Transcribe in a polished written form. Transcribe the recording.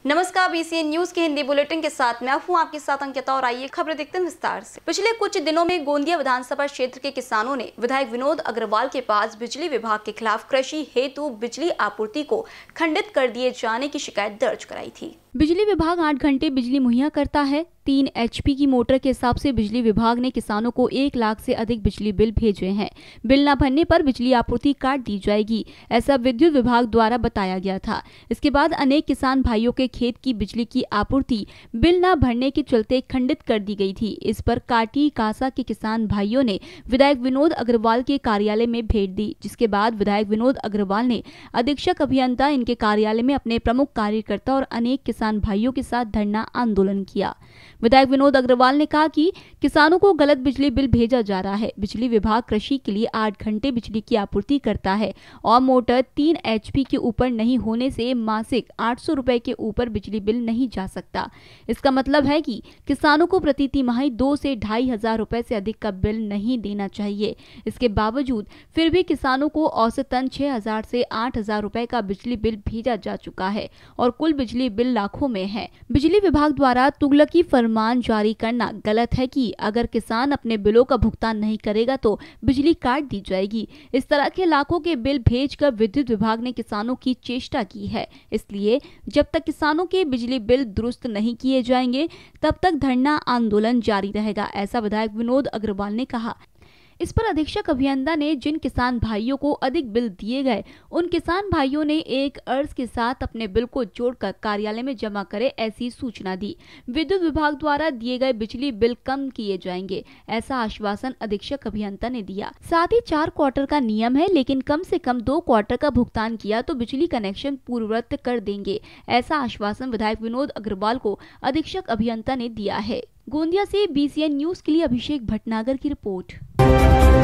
नमस्कार, BCN news के Hindi bulletin के साथ मैं हूं आपके साथ अंकिता और आइए खबरें देखते हैं विस्तार से। पिछले कुछ दिनों में गोंदिया विधानसभा क्षेत्र के किसानों ने विधायक विनोद अग्रवाल के पास बिजली विभाग के खिलाफ कृषि हेतु बिजली आपूर्ति को खंडित कर दिए जाने की शिकायत दर्ज कराई थी। बिजली विभाग 8 घंटे बिजली मुहैया करता है। 3 HP की मोटर के हिसाब से बिजली विभाग ने किसानों को 1 लाख से अधिक बिजली बिल भेजे हैं। बिल न भरने पर बिजली आपूर्ति काट दी जाएगी, ऐसा विद्युत विभाग द्वारा बताया गया था। इसके बाद अनेक किसान भाइयों के खेत की बिजली की आपूर्ति बिल न भरने के चलते खंडित कर दी गई थी। इस पर काटी कासा के किसान भाइयों ने विधायक विनोद अग्रवाल के कार्यालय में भेंट दी, जिसके बाद विधायक विनोद अग्रवाल ने अधीक्षक अभियंता इनके कार्यालय में अपने प्रमुख कार्यकर्ता और अनेक किसान भाइयों के साथ धरना आंदोलन किया। विधायक विनोद अग्रवाल ने कहा कि किसानों को गलत बिजली बिल भेजा जा रहा है। बिजली विभाग कृषि के लिए 8 घंटे बिजली की आपूर्ति करता है और मोटर 3 HP के ऊपर नहीं होने से मासिक 800 रुपए के ऊपर बिजली बिल नहीं जा सकता। इसका मतलब है कि किसानों को प्रति तिमाही 2 से 2.5 हजार रुपए से अधिक का बिल नहीं देना चाहिए। इसके बावजूद फिर भी किसानों को औसतन 6,000 से 8,000 रुपए का बिजली बिल भेजा जा चुका है और कुल बिजली बिल लाखों में है। बिजली विभाग द्वारा तुगलकी फरमान जारी करना गलत है कि अगर किसान अपने बिलों का भुगतान नहीं करेगा तो बिजली काट दी जाएगी। इस तरह के लाखों के बिल भेजकर विद्युत विभाग ने किसानों की चेष्टा की है। इसलिए जब तक किसानों के बिजली बिल दुरुस्त नहीं किए जाएंगे तब तक धरना आंदोलन जारी रहेगा, ऐसा विधायक विनोद अग्रवाल ने कहा। इस पर अधीक्षक अभियंता ने जिन किसान भाइयों को अधिक बिल दिए गए उन किसान भाइयों ने एक अर्ज के साथ अपने बिल को जोड़कर कार्यालय में जमा करे, ऐसी सूचना दी। विद्युत विभाग द्वारा दिए गए बिजली बिल कम किए जाएंगे, ऐसा आश्वासन अधीक्षक अभियंता ने दिया। साथ ही 4 क्वार्टर का नियम है, लेकिन कम से कम 2 क्वार्टर का भुगतान किया तो बिजली कनेक्शन पूर्ववत कर देंगे, ऐसा आश्वासन विधायक विनोद अग्रवाल को अधीक्षक अभियंता ने दिया है। गोंदिया से BCN न्यूज के लिए अभिषेक भटनागर की रिपोर्ट।